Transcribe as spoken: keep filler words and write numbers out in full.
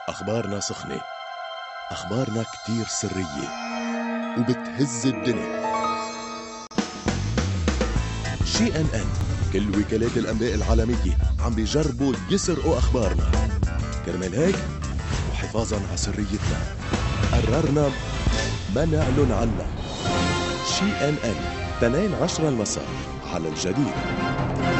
أخبارنا سخنة، أخبارنا كتير سرية وبتهز الدنيا. جي إن إن كل وكالات الأنباء العالمية عم بيجربوا يسرقوا أخبارنا، كرمال هيك وحفاظاً على سريتنا قررنا ما نعلن عنها. جي إن إن اثنين عشرة المساء على الجديد.